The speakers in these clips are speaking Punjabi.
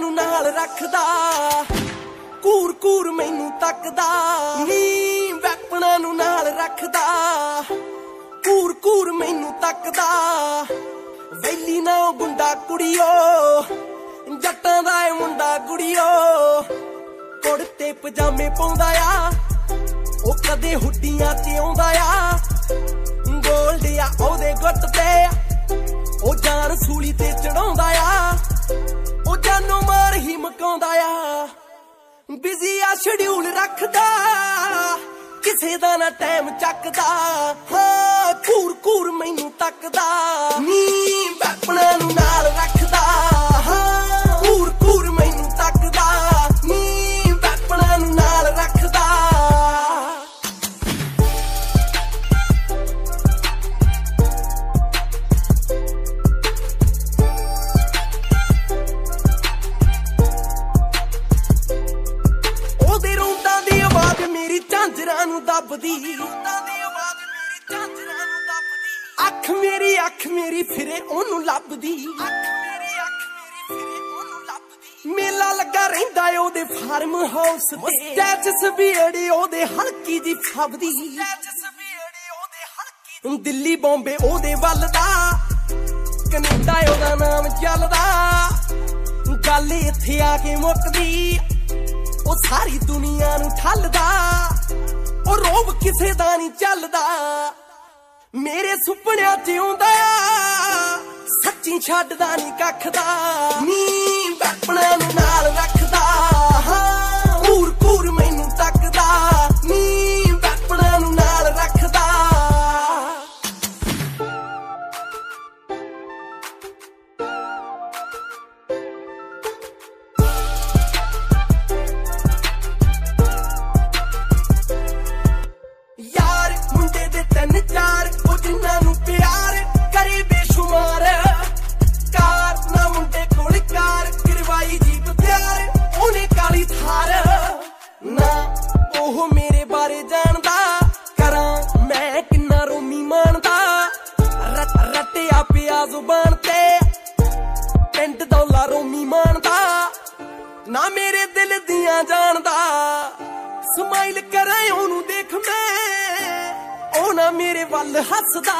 ਨੂੰ ਨਾਲ ਰੱਖਦਾ, ਕੂਰ ਕੂਰ ਮੈਨੂੰ ਤੱਕਦਾ ਨੀ ਵੈਪਣਾ ਨੂੰ ਨਾਲ ਰੱਖਦਾ, ਕੂਰ ਕੂਰ ਮੈਨੂੰ ਤੱਕਦਾ। ਵੈਲੀ ਨਾ ਗੁੰਡਾ ਕੁੜੀਓ, ਜੱਟਾਂ ਦਾ ਏ ਮੁੰਡਾ ਕੁੜੀਓ, ਕੁੜਤੇ ਪਜਾਮੇ ਪਾਉਂਦਾ ਆ, ਉਹ ਕਦੇ ਹੁੱਡੀਆਂ ਤੇ ਆਉਂਦਾ ਆ, ਗੋਲਡ ਆ ਉਹਦੇ ਗੁੱਟ ਤੇ, ਉਹ ਜਾਨ ਸੂਲੀ ਤੇ ਚੜਾਉਂਦਾ ਆ, ਉਹ ਜਾਨੋਂ ਮਾਰ ਹੀ ਮਕਾਉਂਦਾ ਆ। ਬਿਜ਼ੀ ਆ ਸ਼ਡਿਊਲ ਰੱਖਦਾ, ਕਿਸੇ ਦਾ ਨਾ ਟਾਈਮ ਚੱਕਦਾ, ਹਾਂ ਕੂਰ ਕੂਰ ਮੈਨੂੰ ਤੱਕਦਾ ਨੀ ਵੈਪਣਾ ਨੂੰ ਨਾਲ ਰੱਖਦਾ, ਹਾਂ ਕੂਰ ਕੂਰ ਮੈਨੂੰ ਤੱਕਦਾ ਨੀ ਵੈਪਣਾ ਨੂੰ ਨਾਲ ਰੱਖਦਾ। ਉਹਦੇ ਰੋਂਦਾਂ ਦੀ ਆਵਾਜ਼ ਮੇਰੀ ਝਾਂਜਰਾਂ ਨੂੰ ਦੱਬਦੀ, ਅੱਖ ਮੇਰੀ ਫਿਰੇ ਉਹਨੂੰ ਲੱਭਦੀ, ਮੇਲਾ ਲੱਗਾ ਰਹਿੰਦਾ ਉਹਦੇ ਫਾਰਮ ਹਾਊਸ ਤੇ, ਸਟੈਚਸ ਵੀ ਅੜੀ ਉਹਦੇ ਹਲਕੀ ਜੀ ਫੱਬਦੀ, ਦਿੱਲੀ ਬੰਬੇ ਉਹਦੇ ਵੱਲ ਦਾ, ਕੈਨੇਡਾ ਉਹਦਾ ਨਾਮ ਚੱਲਦਾ, ਗੱਲ ਇੱਥੇ ਆ ਕੇ ਮੁੱਕਦੀ, ਉਹ ਸਾਰੀ ਦੁਨੀਆ ਨੂੰ ਠੱਲਦਾ, ਉਹ ਰੋਬ ਕਿਸੇ ਦਾ ਨਹੀਂ ਚੱਲਦਾ, ਮੇਰੇ ਸੁਪਨਿਆਂ ਚ ਆਉਂਦਾ, ਸੱਚੀ ਛੱਡਦਾ ਨਹੀਂ ਕੱਖ ਦਾ ਨੀ ਵੈਪਣਾ ਨੂੰ ਨਾਲ ਰੱਖਦਾ, ਹਾਂ ਕੂਰ ਕੂਰ ਮੈਨੂੰ ਤੱਕਦਾ ਨੀ ਵੈਪਣਾ ਨੂੰ ਨਾਲ ਰੱਖਦਾ। ਯਾਰ ਮੁੰਡੇ ਦੇ 3-4, ਉਹ ਜਿਨ੍ਹਾਂ ਨੂੰ ਪਿਆਰ ਕਰੇ ਬੇਸ਼ੁਮਾਰ, ਕਾਰ ਨਾ ਮੁੰਡੇ ਕੋਲ ਕਾਰ, ਕਰਵਾਈ ਜੀਪ ਤਿਆਰ ਉਹਨੇ ਕਾਲੀ ਥਾਰ, ਨਾ ਉਹ ਮੇਰੇ ਬਾਰੇ ਜਾਣਦਾ, ਕਰਾਂ ਮੈਂ ਕਿੰਨਾ ਰੋਮੀ ਮਾਣਦਾ, ਰੱਟਿਆ ਪਿਆ ਜ਼ੁਬਾਨ ਤੇ, ਪਿੰਡ ਦੌਲਾ ਰੋਮੀ ਮਾਣਦਾ, ਨਾ ਮੇਰੇ ਦਿਲ ਦੀਆਂ ਜਾਣਦਾ, ਸਮਾਈਲ ਕਰਾਂ ਉਹਨੂੰ ਦੇਖ ਮੈਂ, ਉਹ ਨਾ ਮੇਰੇ ਵੱਲ ਹੱਸਦਾ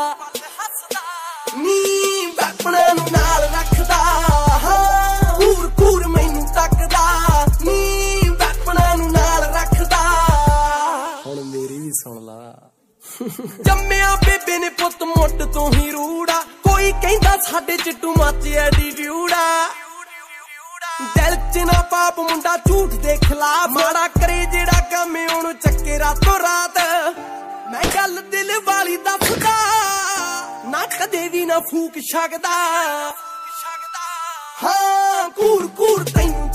ਨੀ ਵੈਪਣਾ ਨੂੰ ਨਾਲ ਰੱਖਦਾ, ਹਾਂ ਕੂਰ ਕੂਰ ਮੈਨੂੰ ਤੱਕਦਾ ਨੀ ਵੈਪਣਾ ਨੂੰ ਨਾਲ ਰੱਖਦਾ। ਹੁਣ ਮੇਰੀ ਵੀ ਸੁਣ ਲਾ। ਜੰਮਿਆ ਬੇਬੇ ਨੇ ਪੁੱਤ ਮੁੱਢ ਤੋਂ ਹੀ ਰੂੜਾ, ਕੋਈ ਕਹਿੰਦਾ ਸਾਡੇ ਚ ਟੂ ਮੱਚ ਐਟੀਟਿਊਡ ਆ, ਦਿਲ ਚ ਨਾ ਪਾਪ ਮੁੰਡਾ ਝੂਠ ਦੇ ਖਿਲਾਫ, ਮਾੜਾ ਕਰੇ ਜਿਹੜਾ ਕੰਮ ਉਹਨੂੰ ਚੱਕੇ ਰਾਤੋਂ ਰਾਤ, ਮੈਂ ਗੱਲ ਦਿਲ ਵਾਲੀ ਦੱਸਦਾ, ਨਾ ਕਦੇ ਵੀ ਨਾ ਫੂਕ ਸਕਦਾ, ਹਾਂ ਕੂਰ ਕੂਰ ਤੈਨੂੰ